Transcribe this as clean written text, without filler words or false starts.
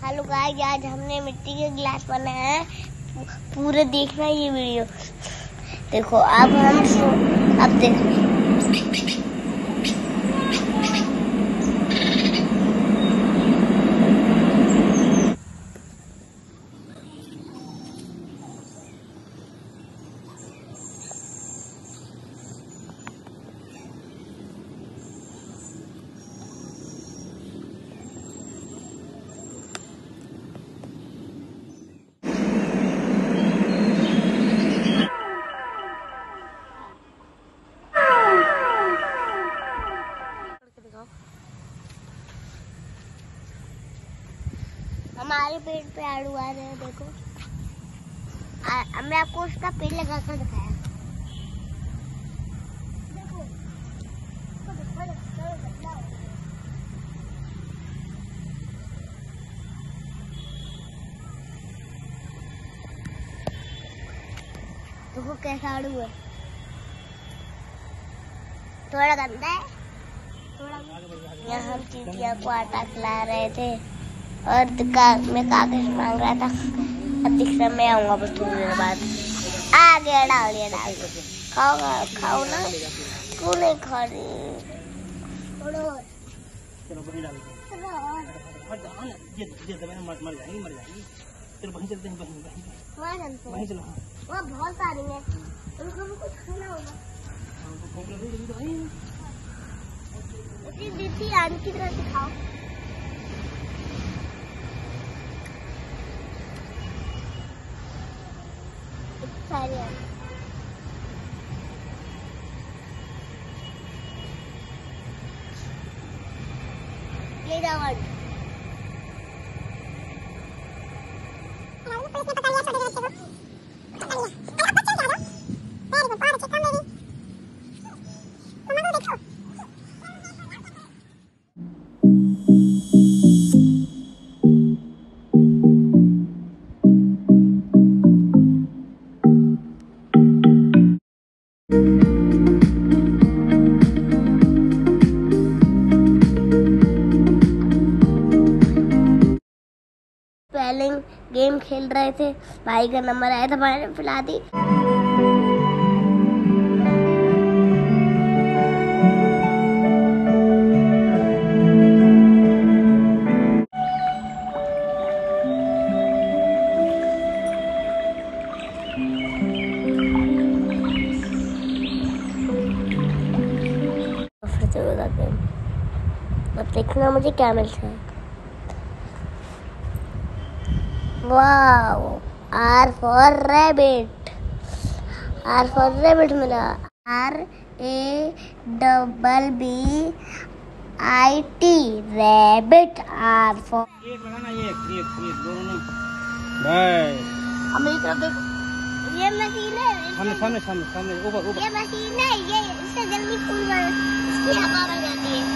Hello guys, आज हमने मिट्टी के गिलास बनाया है। पूरा देखना ये वीडियो। देखो अब देखो। हमारे पेड़ पे आड़ू आ रहे हैं, देखो। मैं आपको उसका पेड़ लगा कर दिखाया। देखो, देखो कैसा आड़ू है। थोड़ा गंदा है, यहाँ हम चींटिया को आटा खिला रहे थे और मैं कागज मांग रहा था। अब दिख रहा, मैं आऊंगा बस थोड़ी देर बाद। आ गया, डाल दिया। खाओ ना, क्यों नहीं खा रही? वहाँ बहुत सारी है, उनको भी कुछ खाना होगा। दीदी आने की तरह से खाओ। सारे ये रावण पहले गेम खेल रहे थे, भाई का नंबर आया था, भाई ने पिला दी। अब देखना मुझे क्या मिलता है। Wow, R for rabbit। R for rabbit मिला। RABBIT rabbit। R for एक लगाना, एक दोनों बस। अब मेरी तरफ देखो, ये मशीन है। सामने ऊपर ये मशीन है, ये इससे जल्दी फूल इसकी हवा बन जाती है।